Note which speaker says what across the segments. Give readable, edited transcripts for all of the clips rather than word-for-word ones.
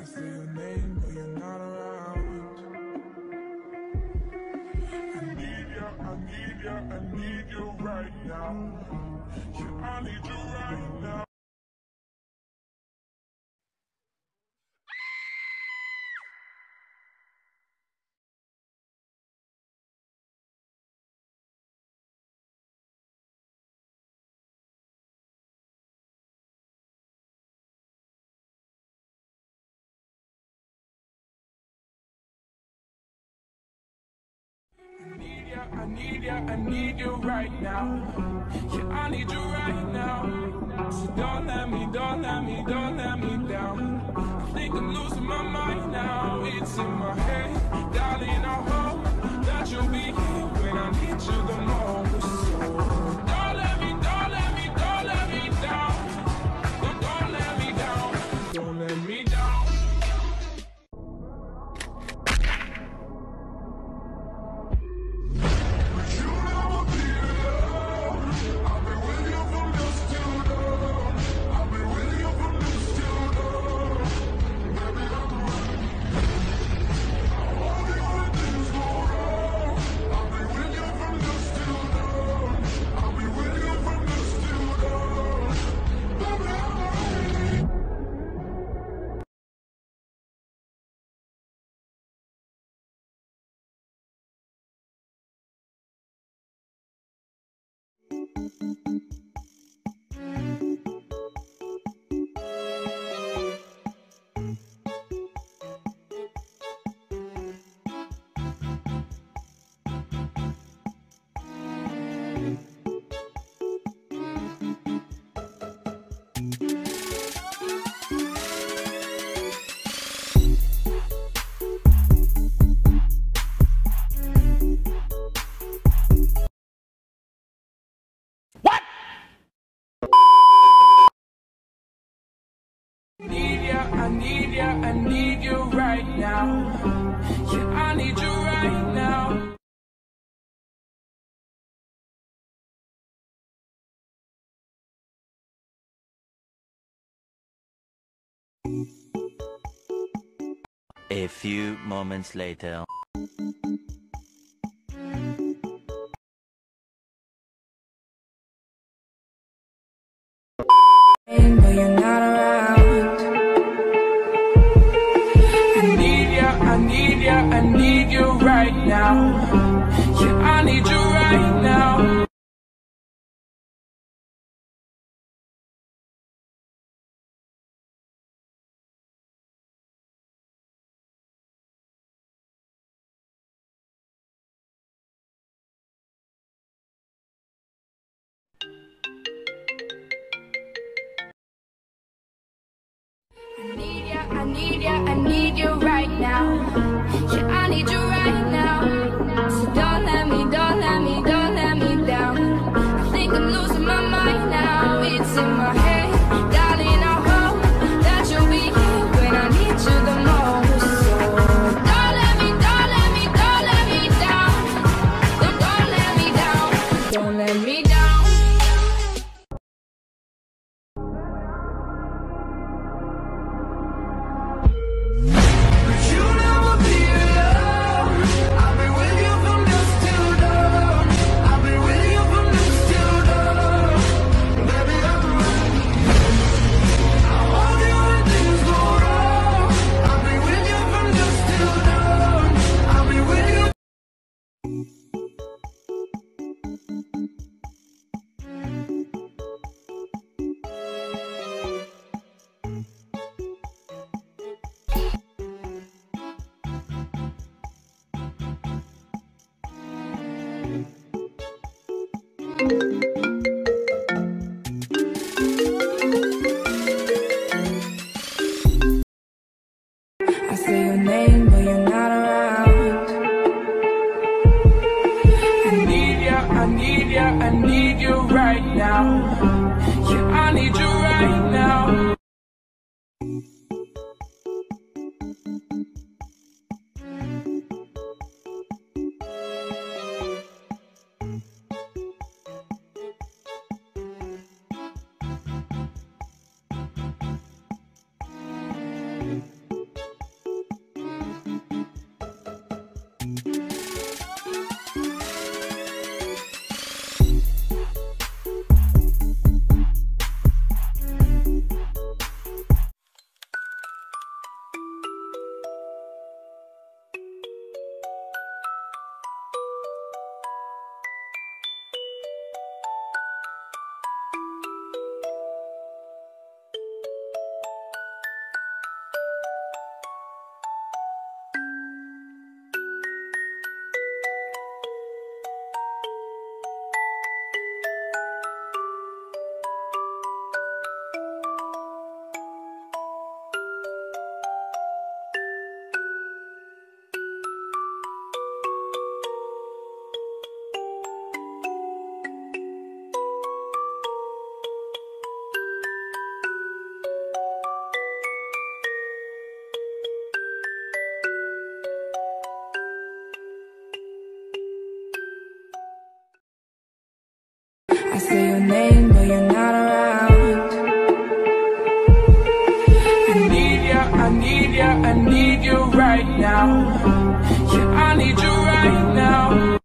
Speaker 1: I say your name, but you're not around. I need you, I need you, I need you right now. Yeah, I need you right now. I need you, I need you right now. Yeah, I need you right now. So don't let me, don't let me, don't let me down. I think I'm losing my mind now. It's in my head, darling. I hope that you'll be here when I need you the most. So don't let me, don't let me, don't let me down. Don't let me down. Don't let me down. I need you right now. Yeah, I need you right now.
Speaker 2: A few moments later.
Speaker 3: But you're not around.
Speaker 1: I need you, I need you right now. Yeah, I need you right now.
Speaker 3: I need you right now. Yeah, I need you right now. So don't let me, don't let me, don't let me down. I think I'm losing my mind now. It's in my head, darling. I hope that you'll be here when I need you the most. So don't let me, don't let me, don't let me down. Don't let me down. Don't let me down.
Speaker 1: right now. Yeah, I need you right now.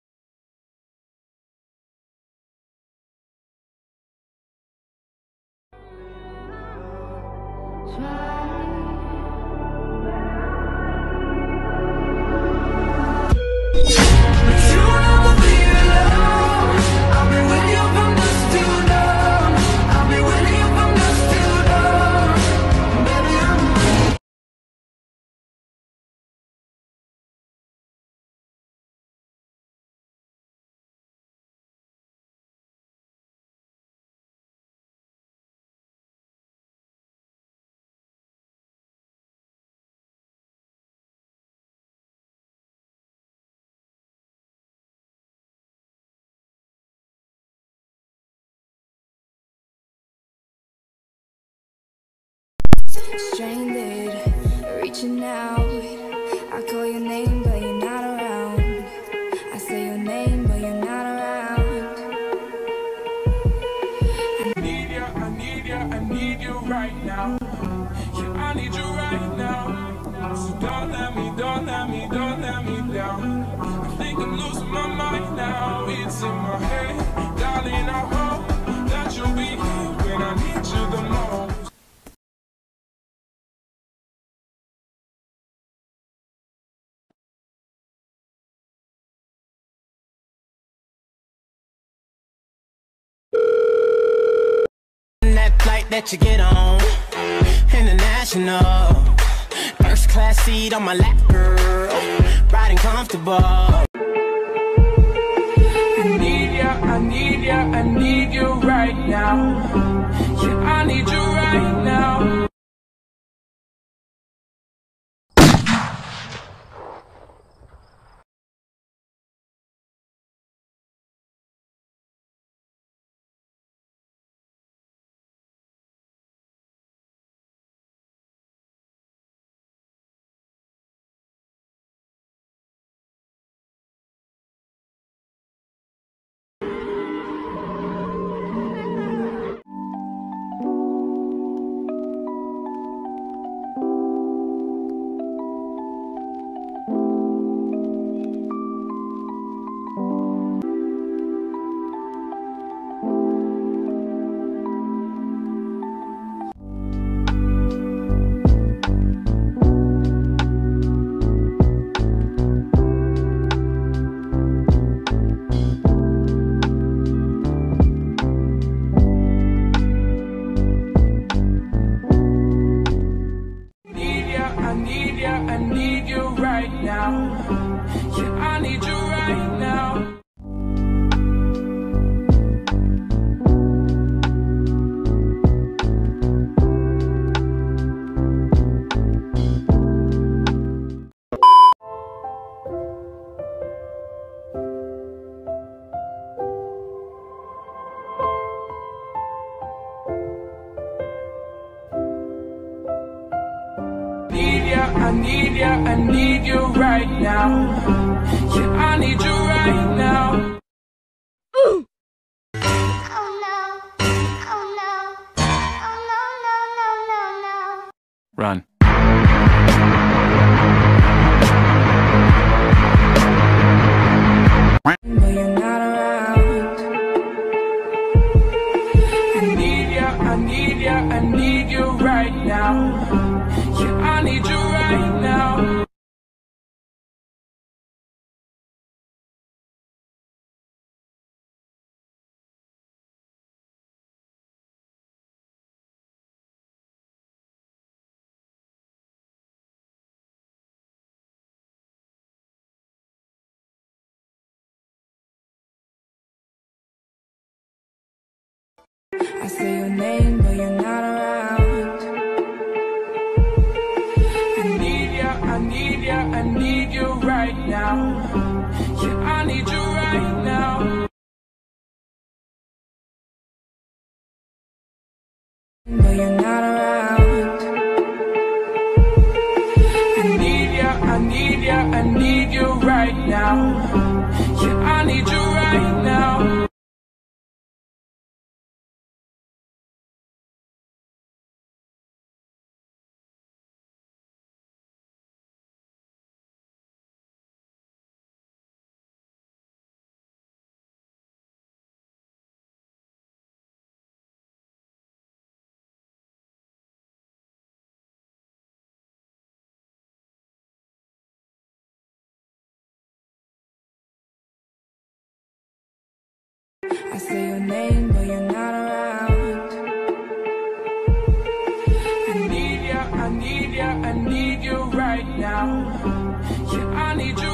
Speaker 3: Stranded, reaching out. I call your name, but you're not around. I say your name, but you're not around.
Speaker 1: I need ya, I need ya, I need you right now. Yeah, I need you right now. So don't let me, don't let me, don't let me down. I think I'm losing my mind now. It's in my head, darling. I hope that you'll be here when I need you the most.
Speaker 4: That flight that you get on, international, first class seat on my lap, girl, riding comfortable.
Speaker 1: I need ya, I need ya, I need you right now. Yeah, I need you right now. I need you right now. Yeah, I need you right now. I need ya, I need you right now. Yeah, I need you right now.
Speaker 3: Ooh. Oh no, oh no, oh no, no, no, no, no.
Speaker 2: Run.
Speaker 3: But you're not around.
Speaker 1: I need ya, I need ya, I need you right now. Yeah, I need you right now.
Speaker 3: I say your name, but you're not around.
Speaker 1: I need ya, I need ya, I need you right now. Yeah, I need you right now.
Speaker 3: But you're not around.
Speaker 1: I need ya, I need ya, I need you right now. Yeah, I need you right now.
Speaker 3: I say your name, but you're not around.
Speaker 1: I need you right now. Yeah, I need you